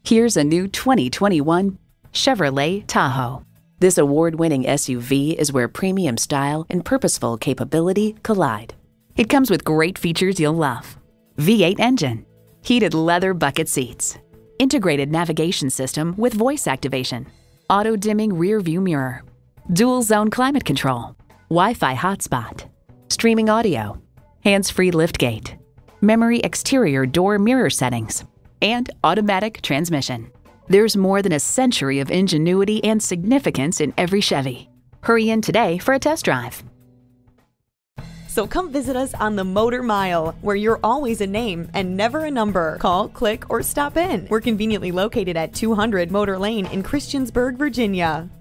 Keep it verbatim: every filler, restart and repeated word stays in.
Here's a new twenty twenty-one Chevrolet Tahoe. This award-winning S U V is where premium style and purposeful capability collide. It comes with great features you'll love. V eight engine, heated leather bucket seats, integrated navigation system with voice activation, auto-dimming rear view mirror, dual zone climate control, Wi-Fi hotspot, streaming audio, hands-free liftgate, memory exterior door mirror settings, and automatic transmission. There's more than a century of ingenuity and significance in every Chevy. Hurry in today for a test drive. So come visit us on the Motor Mile, where you're always a name and never a number. Call, click, or stop in. We're conveniently located at two hundred Motor Lane in Christiansburg, Virginia.